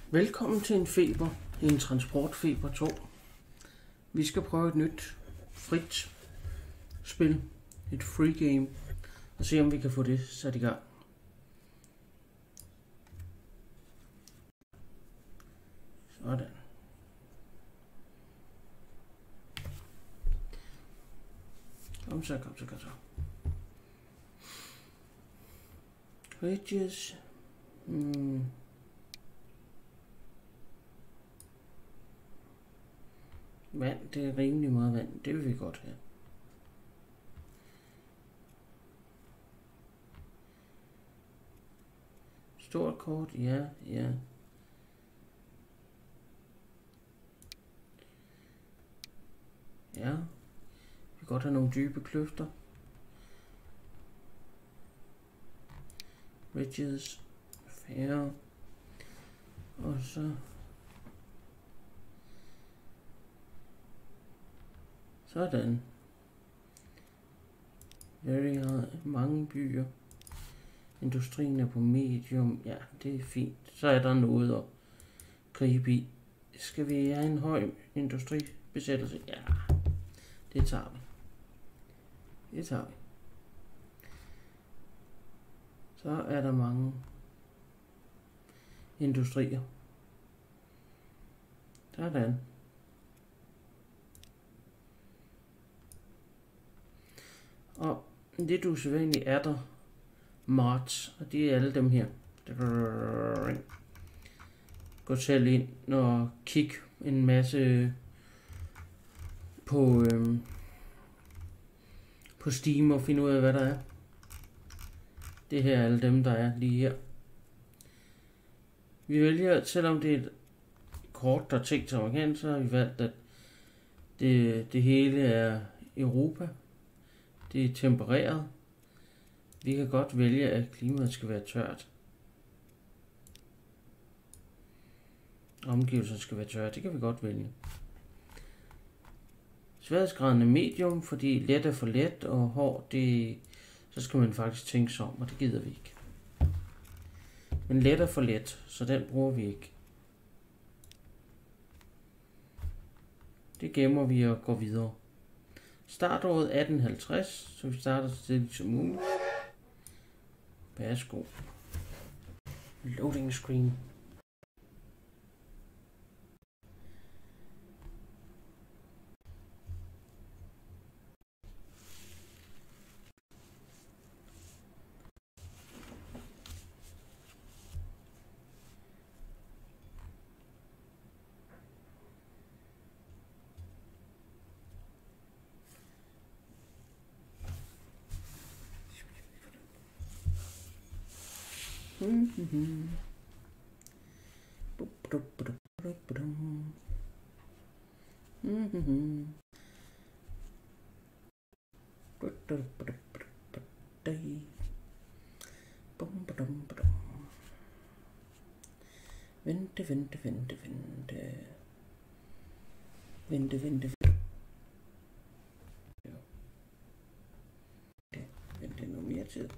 Velkommen til en transportfeber 2. Vi skal prøve et nyt frit spil, et free game, og se om vi kan få det sat i gang. Sådan. Kom så. Ridges. Vand, det er rimelig meget vand. Det vil vi godt have. Stort kort, ja. Ja. Vi kan godt have nogle dybe kløfter. Ridges. Færre. Og så sådan. Mange byer. Industrien er på medium. Ja, det er fint. Så er der noget at gribe i. Skal vi have en høj industribesættelse? Ja, det tager vi. Så er der mange industrier. Sådan. Og lidt usædvanligt er der mods, og det er alle dem her. Gå selv ind og kig en masse på Steam og finde ud af, hvad der er. Det her er alle dem, der er lige her. Vi vælger, selvom det er et kort, der er tænkt til amerikansk, så har vi valgt, at det hele er Europa. Det er tempereret. Vi kan godt vælge, at klimaet skal være tørt. Omgivelserne skal være tørt. Det kan vi godt vælge. Sværhedsgraden er medium, fordi let er for let, og hård, så skal man faktisk tænke sig om, og det gider vi ikke. Men let er for let, så den bruger vi ikke. Det gemmer vi og går videre. Startåret 1850, så vi starter så tidligt som muligt. Værsgo. Loading screen. Vente. Vente nu mere tid.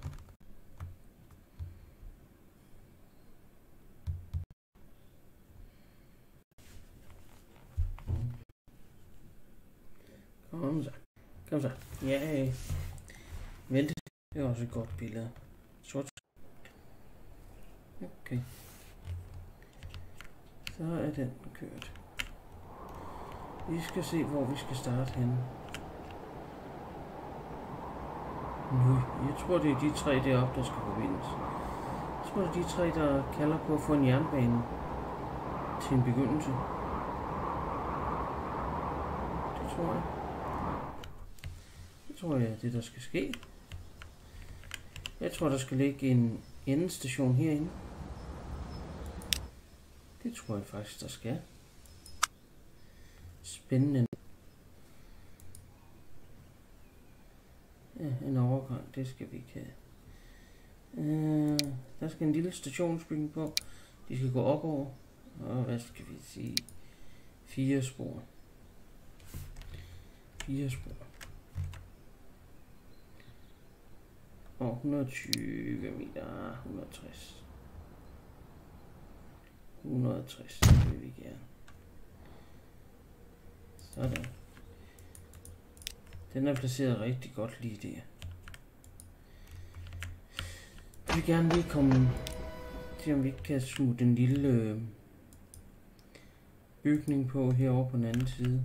Kom så. Ja. Vente. Det er også et godt billede. Sort. Okay. Så er den kørt. Vi skal se, hvor vi skal starte henne. Nu, jeg tror, det er de tre deroppe, der skal forbindes. Jeg tror, det er de tre, der kalder på at få en jernbane til en begyndelse. Det tror jeg. Det tror jeg er det, der skal ske. Jeg tror, der skal ligge en endestation herinde. Det tror jeg faktisk, der skal. Spændende. Ja, en overgang, det skal vi ikke have. Der skal en lille stationsbygning på. De skal gå op over. Og hvad skal vi sige? 4 spor. 4 spor. Og 120 meter. 160. 160, det vil vi gerne. Sådan. Den er placeret rigtig godt lige der. Jeg vil gerne lige komme til, om vi ikke kan smutte en lille bygning på herovre på den anden side.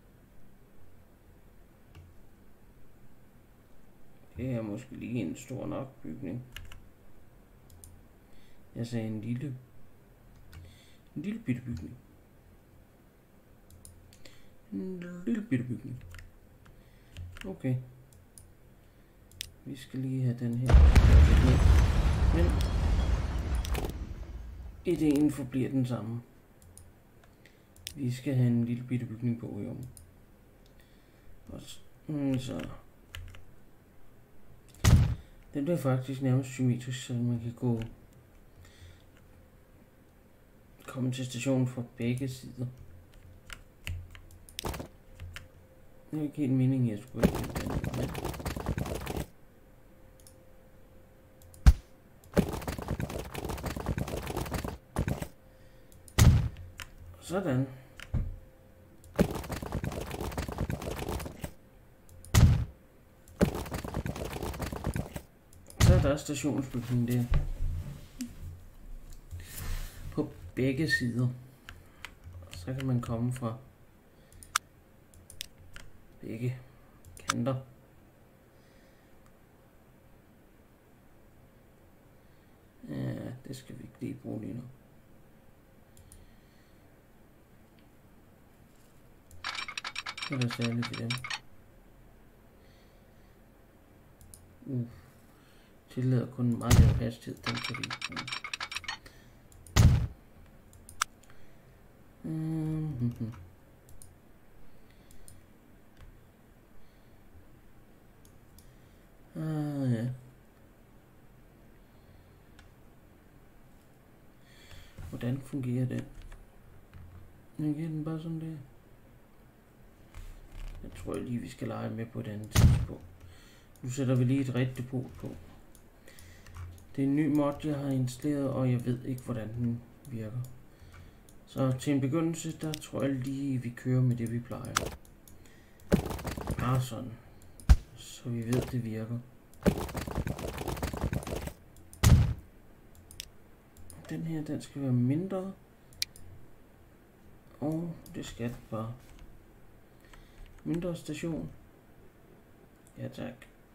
Det er måske lige en stor nok bygning. Jeg sagde en lille bitte bygning. En lille bitte bygning. Okay. Vi skal lige have den her. Men ideen forbliver den samme. Vi skal have en lille bitte bygning på her. Og så. Den bliver faktisk nærmest symmetrisk, så man kan komme til stationen fra begge sider. Det er ikke helt meningen, at jeg skulle ikke den her. Sådan. Så er der stationsbygningen der. På begge sider. Så kan man komme fra begge kanter. Ja, det skal vi ikke lige bruge lige nu. Så er der særligt ved dem. Tillader kun meget lav hastighed, den kan vi ikke bruge. Ja. Hvordan fungerer den? Fungerer den bare sådan der? Jeg tror lige, vi skal lege med på et andet tidspunkt. Nu sætter vi lige et rigtigt depot på. Det er en ny mod, jeg har installeret, og jeg ved ikke, hvordan den virker. Så til en begyndelse, der tror jeg lige, vi kører med det, vi plejer. Bare sådan. Så vi ved, det virker. Den her, den skal være mindre. Og det skal den bare. Mindre station. Ja, tak.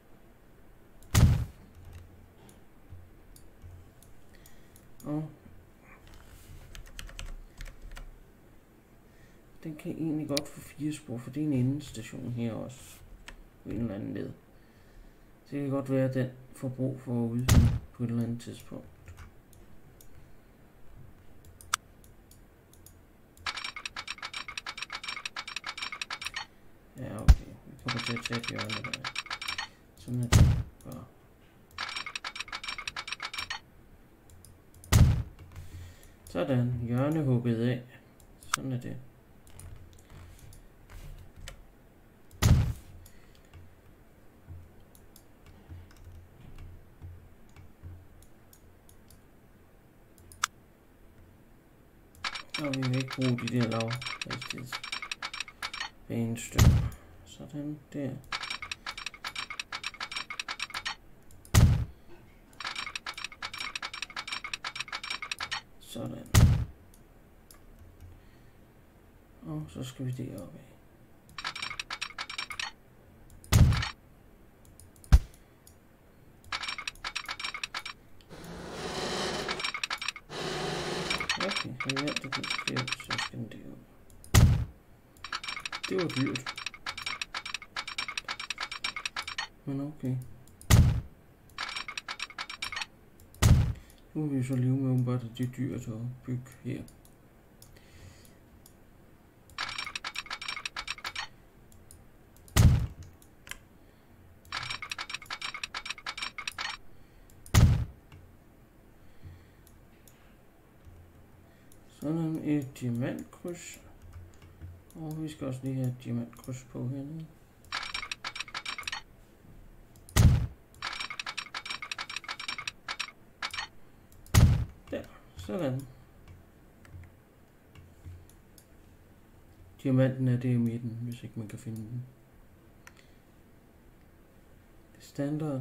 Og den kan egentlig godt få 4 spor, for det er en endestation her også. På en eller anden led. Det kan godt være, at den får brug for at udvide på et eller andet tidspunkt. Ja, okay. Vi kommer til at tage et hjørne der. Sådan er det bare. Sådan, hjørne hugget af. Sådan er det. Og vi vil ikke bruge de der lavhastighedsbanestykker. Sådan der. Sådan. Og så skal vi deroppe af. Okay, så ja, det kan ske, så skal den deroppe. Det var dyrt. Men okay. Nu vil vi så leve med umiddelbart, at det er dyrt at bygge her. Sådan et diamantkryds. Og vi skal også lige have et diamantkryds på hernede. Der, sådan. Diamanten er det i midten, hvis ikke man kan finde den. Standard.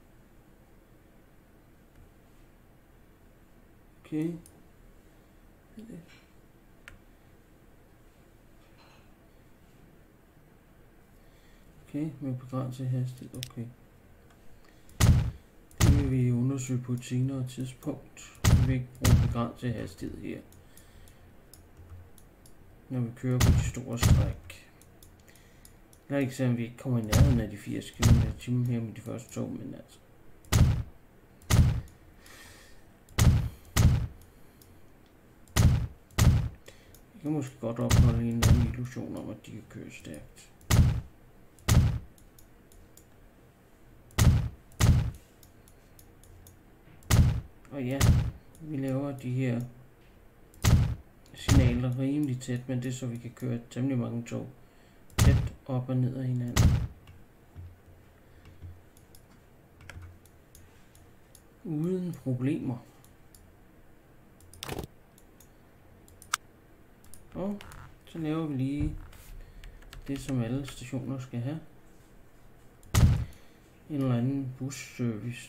Okay. Okay, med begrænset hastighed. Okay. Det vil vi undersøge på et senere tidspunkt. Vi vil ikke bruge begrænset hastighed her, når vi kører på de store stræk. Jeg kan ikke se, om vi ikke kommer i nærheden af de 80 km/t her med de første tog, men altså. Jeg kan måske godt opholde en eller anden illusion om, at de kan køre stærkt. Og ja, vi laver de her signaler rimelig tæt, men det er så vi kan køre temmelig mange tog tæt op og ned af hinanden. Uden problemer. Og så laver vi lige det, som alle stationer skal have. En eller anden busservice.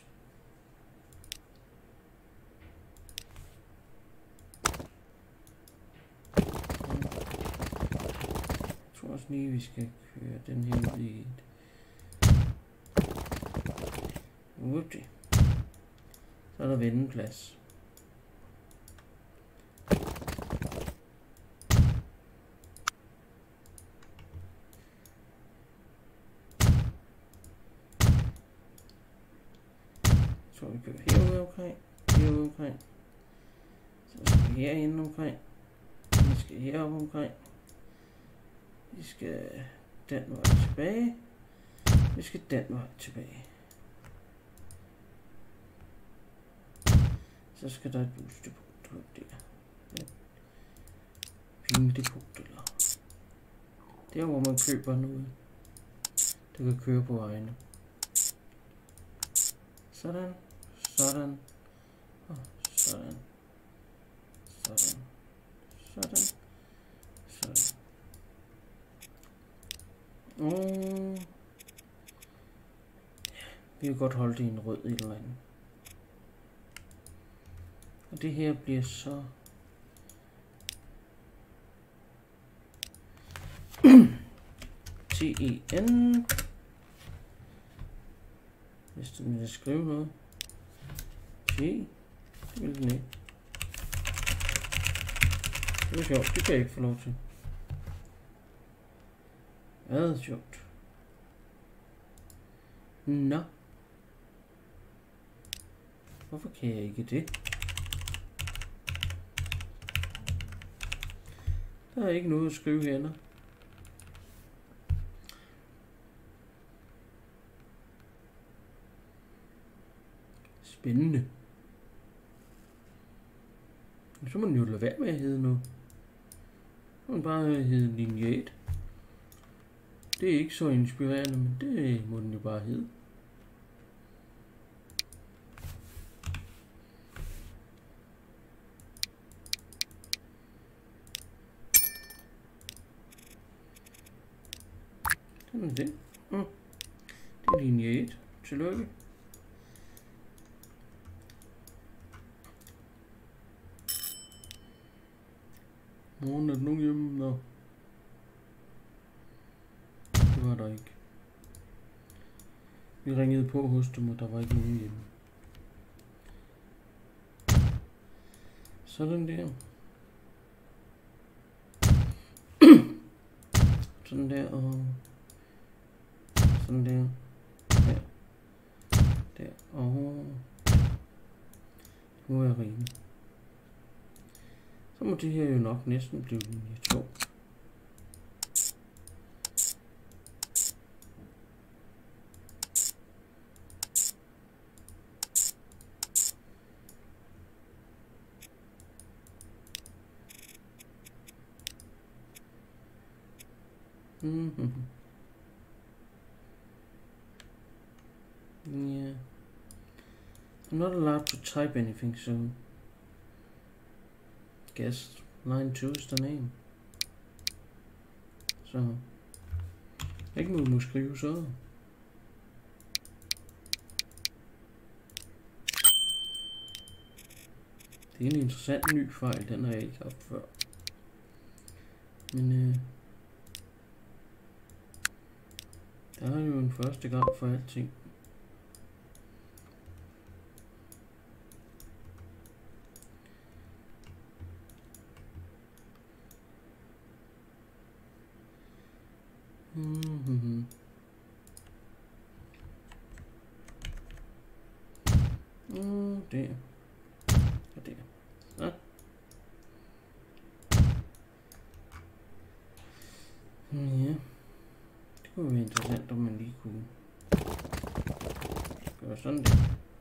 Jeg tror også lige, vi skal køre den her ud i et. Whoopty. Så er der vendeplads. Så vi kører herude omkring, herude omkring. Så skal vi herinde omkring. Vi skal heroppe omkring. Vi skal den vej tilbage. Vi skal den vej tilbage. Så skal der et busdepot der. Et bildepot eller. Der hvor man køber noget, der kan køre på vejene. Sådan, sådan, og sådan, sådan, sådan, sådan. Og vi kan godt holde det i en rød et eller andet. Og det her bliver så TEN. Hvis den vil skrive noget. T. Det vil den ikke. Det er sjovt. Det kan jeg ikke få lov til. Hvad sjovt. Nå. Hvorfor kan jeg ikke det? Der er ikke noget at skrive her. Spændende. Så må den jo lade være med at hedde noget. Så må den bare hedde linje 1. Det er ikke så inspirerende, men det må den jo bare hedde. Sådan er det. Det er linje 1. Tillykke. Morgen er der nogen hjemme? Nå. Det var der ikke. Vi ringede på hos dem, og der var ikke nogen hjemme. Sådan der. Sådan der og sådan der. Der. Der og nu er jeg rimelig. Så må det her jo nok næsten blive linje 2. Yeah. I'm not allowed to type anything, so guess line 2 is the name. Så ikke noget må skrive så. Det er en interessant ny fejl, den har jeg ikke haft før. Men der er jo en første gang for alting. Der. Og der. Ja. Ja. Det kunne være interessant, om man lige kunne gøre sådan der.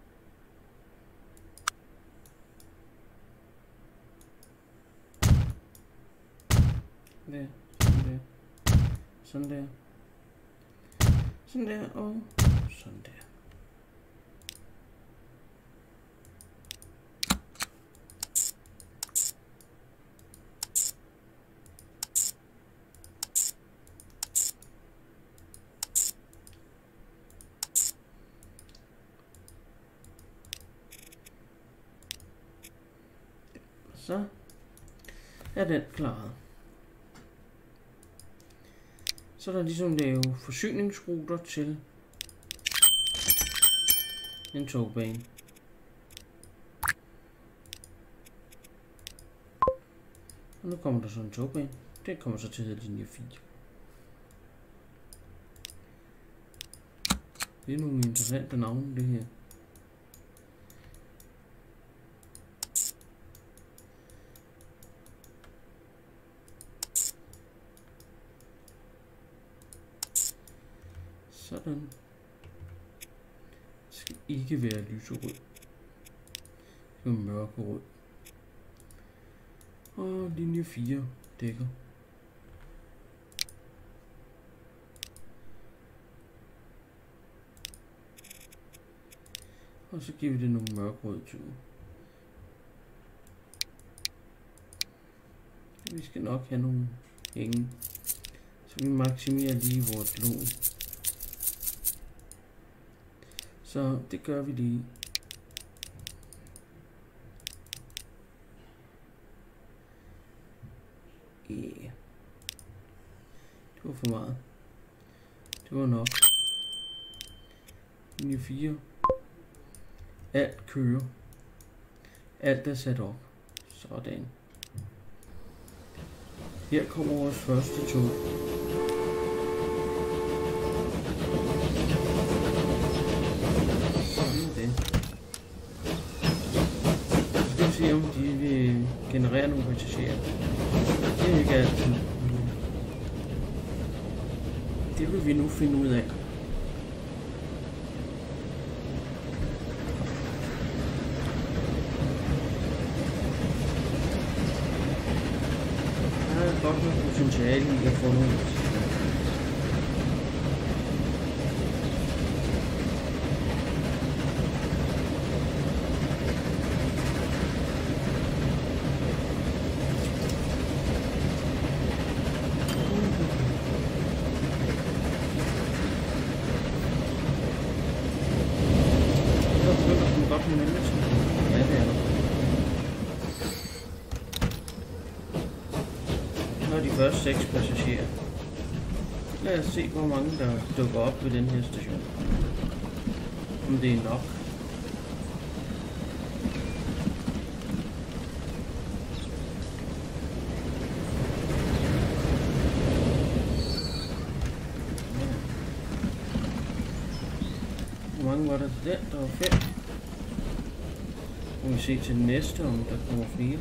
Der. Sådan der. Sådan der. Sådan der og sådan der. Så er den klaret. Så er der ligesom lave forsyningsruter til en togbane. Og nu kommer der så en togbane. Det kommer så til at hedde linje 4. Det er nogle interessante navne, det her. Sådan. Det skal ikke være lyserød. Det skal være mørkerød. Og linje 4 dækker. Og så giver vi det nogle mørkerøde ture. Vi skal nok have nogle hænge. Så vi maksimerer lige vores lån. Så det gør vi lige. Yeah. Det var for meget. Det var nok. Linje 4. Alt kører. Alt er sat op. Sådan. Her kommer vores første tog. Se om de vil generere nogle passagerer. Det er ikke altid. Det vil vi nu finde ud af. Der er godt noget potentiale i at få nogle. Først 6 passagerer. Lad os se, hvor mange der dukker op ved den her station. Om det er nok. Hvor mange var der til den? Der var 5. Nu må vi se til den næste, om der kommer flere.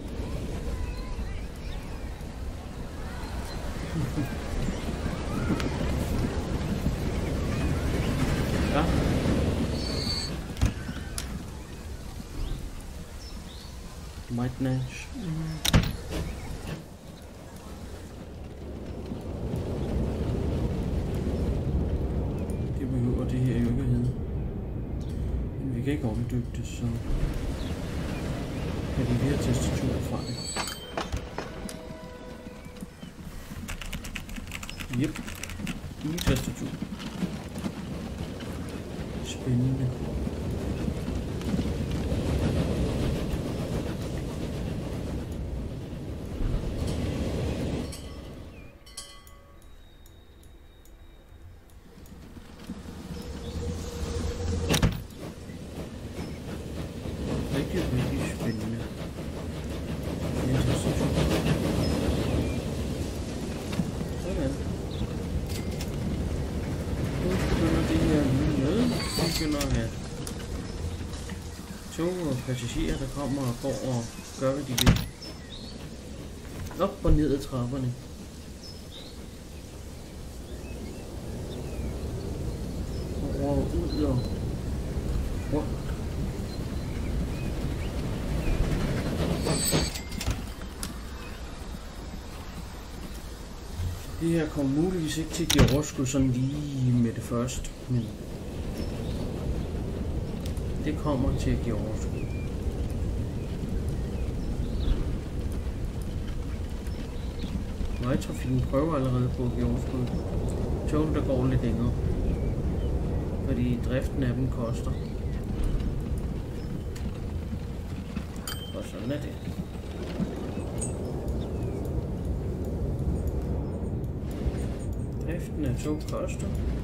Ja. White Nash. Det behøver det her jo ikke at hedde. Men vi kan ikke omdøbe det, så kan vi lige have tastaturet fra det. Yep. Nye tastatur. Spændende. Rigtig spændende. Sådan. Nu begynder det her med. Vi begynder at have tog og passagerer, der kommer og går og gør, hvad de vil. Op og ned ad trapperne. Og ud og rundt. Det her kommer muligvis ikke til at give overskud sådan lige med det første, men det kommer til at give overskud. Vejtrafikken prøver allerede på at give overskud. Togene der går lidt længere, fordi driften af dem koster. Og sådan er det. Driften af tog koster.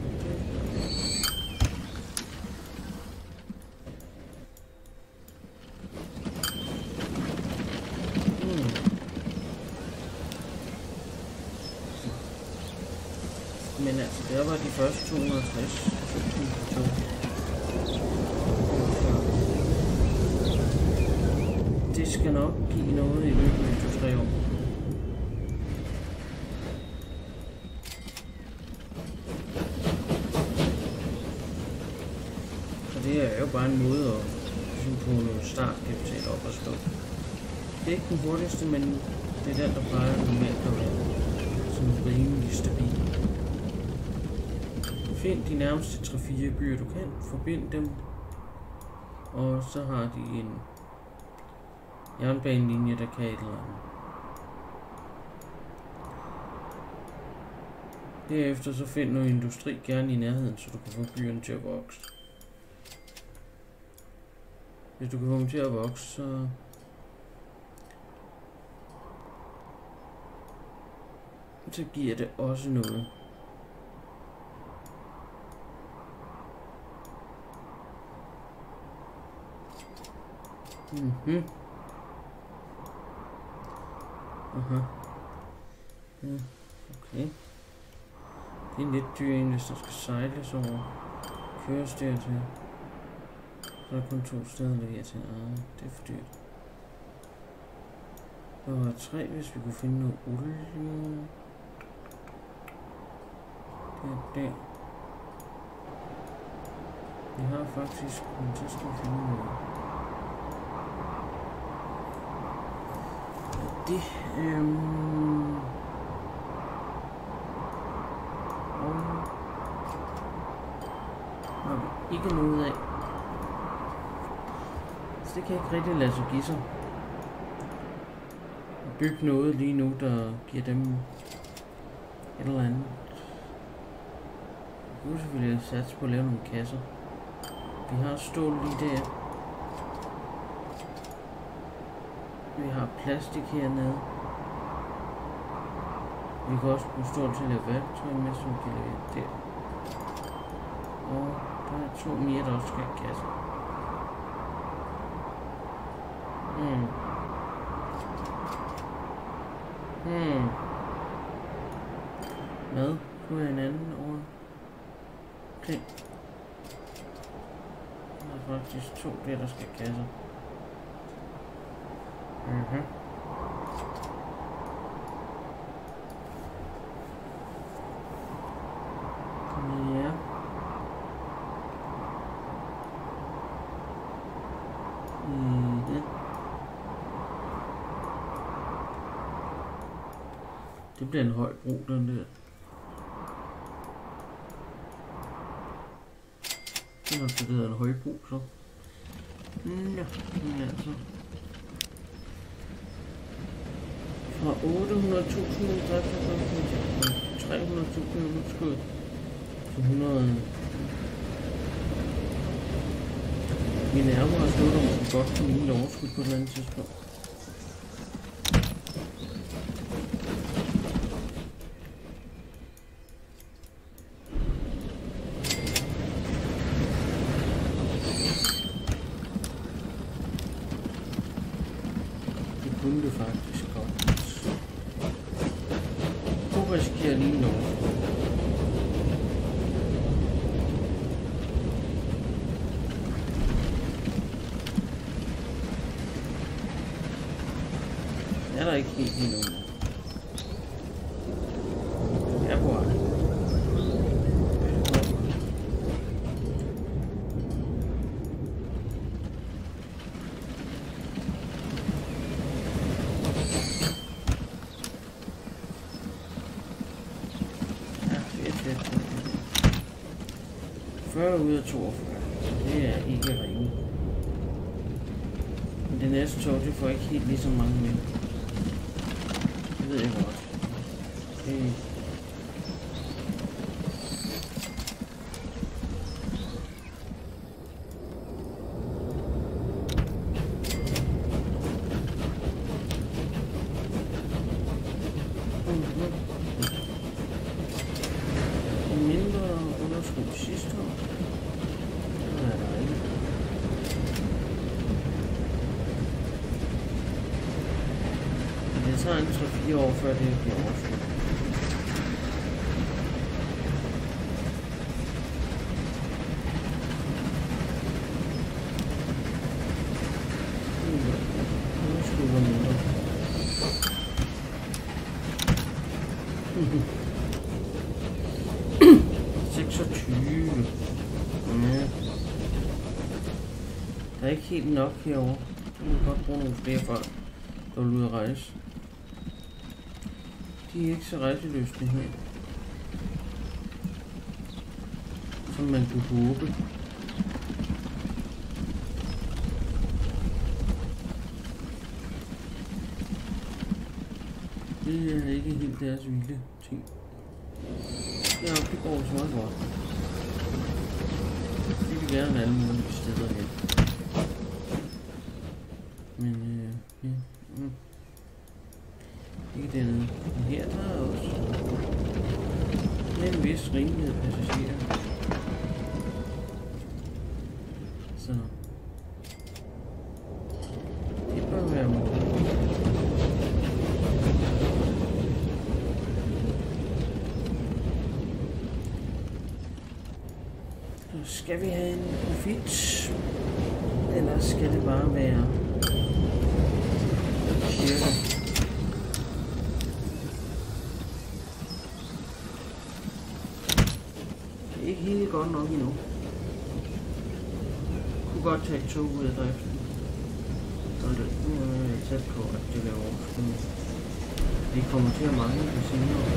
Men altså, der var de første 260.000 tog. Det skal nok give noget i løbet af 2-3 år. Så det er jo bare en måde at få noget startkapital op at stå. Det er ikke den hurtigste, men det er den, der plejer normalt at være sådan rimelig stabil. Find de nærmeste 3-4 byer, du kan. Forbind dem. Og så har de en jernbanelinje, der kan et eller andet. Derefter så find noget industri gerne i nærheden, så du kan få byerne til at vokse. Hvis du kan få dem til at vokse, så giver det også noget. Aha. Ja, okay. Det er lidt dyrt, hvis der skal sejles over. Køres dertil. Så er der kun 2 steder at levere til. Det er for dyrt. Der var 3, hvis vi kunne finde noget olie. Det er der. Vi har faktisk, men så skal vi finde noget. Det, har vi ikke noget af. Så det kan ikke rigtig lade sig give sig. Bygge noget lige nu, der giver dem et eller andet. Vi kunne selvfølgelig satse på at lave nogle kasser. Vi har stål lige der. Vi har plastik hernede. Vi kan også bruge stål til at lave værktøj med, som vi kan lave der. Og der er 2 mere, der også skal have kasser. Hvad? Nu er en anden over. Okay. Der er faktisk 2 der skal have kasser. Ja. Det bliver en høj bro, den der. Det er nok det, der hedder en højbro, så. Ja, men altså. Fra 800.000 drift 300.000 underskud til 100. Vi nærmer os noget, der måske godt kan lide overskud på et eller andet tidspunkt. Det kunne det faktisk godt. Du risikerer lige noget. Er der ikke helt endnu. Jeg er på vej. Ja, fedt. 40 ud af 42. Det er ikke ringe. Men det næste tog, det får ikke helt lige så mange med. Det ved jeg godt. Okay. Mindre underskud sidste år. Det er der ikke. Det tager en 3-4 år før det bliver overskud. Underskud var mindre. 26. Ja. Der er ikke helt nok herovre. Vi kan godt bruge nogle flere folk, der vil ud at rejse. De er ikke så rejseløsende her, som man kunne håbe. Det er ikke helt deres vilde ting. Ja, det går så meget godt. De vil gerne alle mulige steder hen. Men ja. Ikke dernede. Men her der er også en vis rimelighed passagerer. Så det bør være muligt. Så skal vi have en profit, eller skal det bare være cirka? Det er ikke helt godt nok endnu. Kunne godt tage et tog ud af driften. Og det nu er jeg tæt på, at det laver overskud. Vi kommer til at mangle det senere.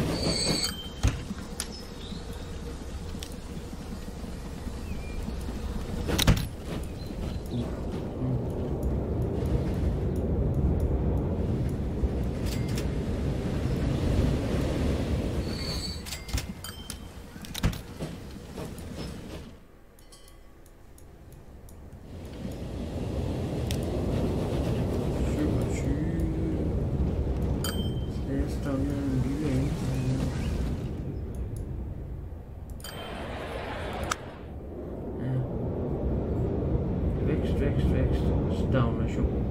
Vækst, stagnation.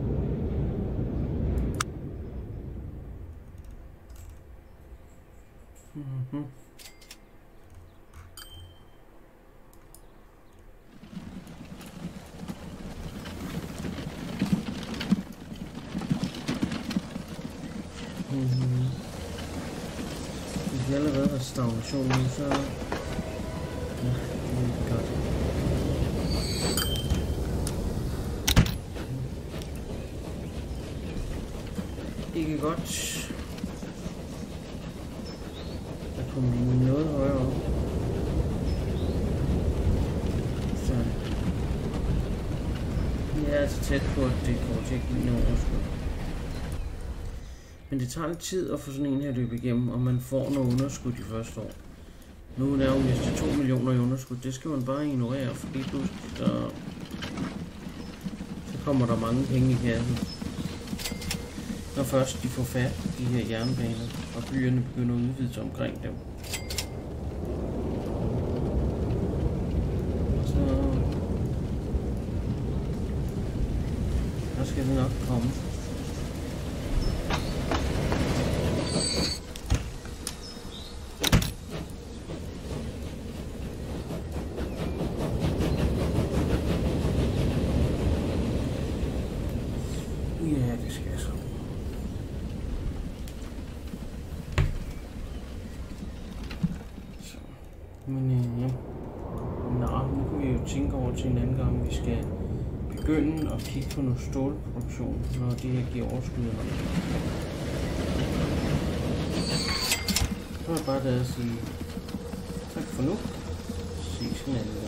Hvis vi allerede har stagnation nu, så ja, det er godt. Ikke godt. Der kommer noget højere op. Så vi er altså tæt på, at det kommer til at give noget overskud. Men det tager lidt tid at få sådan en her løb igennem, og man får noget underskud de første år. Nu er hun næsten 2 millioner i underskud. Det skal man bare ignorere, for lige pludselig så kommer der mange penge i kassen. Når først de får fat de her jernbaner, og byerne begynder at udvide sig omkring dem. Så der skal det nok komme. Ja, det skal så. Men ja. Nå, nu kan vi jo tænke over til en anden gang, vi skal begynde at kigge på noget stålproduktion, når det her giver overskud. Så er det bare det at sige tak for nu. Ses en anden.